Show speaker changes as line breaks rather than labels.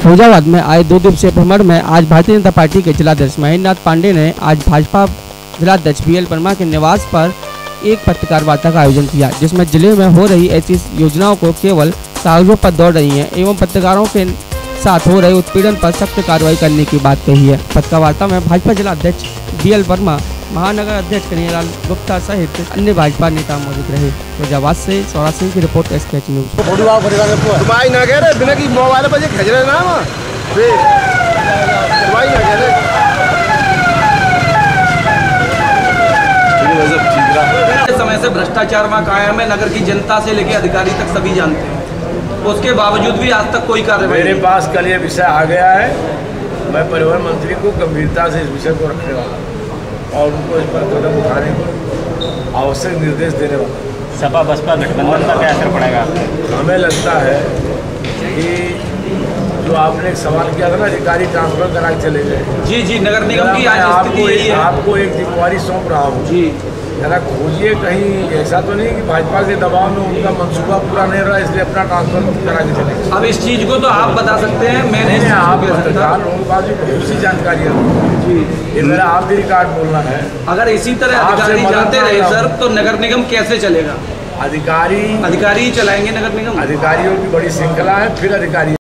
फिरोजाबाद में आए 2 दिवसीय भ्रमण में आज भारतीय जनता पार्टी के जिलाध्यक्ष महेंद्रनाथ पांडे ने आज भाजपा जिलाध्यक्ष BL वर्मा के निवास पर एक पत्रकार वार्ता का आयोजन किया, जिसमें जिले में हो रही ऐसी योजनाओं को केवल कागजों पर दौड़ रही हैं एवं पत्रकारों के साथ हो रहे उत्पीड़न पर सख्त कार्रवाई करने की बात कही है। पत्रकार वार्ता में भाजपा जिलाध्यक्ष BL वर्मा, महानगर अध्यक्ष कन्हैयालाल गुप्ता सहित अन्य भाजपा नेता मौजूद रहे। फिरोजाबाद से सौराज सिंह की रिपोर्ट SKH न्यूज।
समय से भ्रष्टाचार वहाँ कायम है, नगर की जनता से लेकर अधिकारी तक सभी जानते हैं। उसके बावजूद भी आज तक कोई कार्रवाई।
मेरे पास कल ये विषय आ गया है, मैं परिवहन मंत्री को गंभीरता से इस विषय को रखने वाला और उनको इस पर कदम उठाने को आवश्यक निर्देश देने वाला।
सपा बसपा गठबंधन का क्या असर पड़ेगा?
हमें लगता है कि जो आपने एक सवाल किया था ना, अधिकारी ट्रांसफर करा के चले गए।
जी, नगर निगम की आज स्थिति यही है।
आपको एक जिम्मेवारी सौंप रहा हूँ जी, जरा खोजिए कहीं ऐसा तो नहीं कि भाजपा के दबाव में उनका मंसूबा पूरा नहीं रहा इसलिए अपना ट्रांसफर करा के चले।
अब इस चीज़ को तो आप बता सकते हैं, मैंने
आप पत्रकार लोगों के पास भी बहुत सी जानकारी है जी, ये मेरा आप भी रिकॉर्ड बोलना है।
अगर इसी तरह अधिकारी जाते रहे सर तो नगर निगम कैसे चलेगा?
अधिकारी
ही चलाएंगे नगर निगम।
अधिकारियों की बड़ी श्रृंखला है, फिर अधिकारी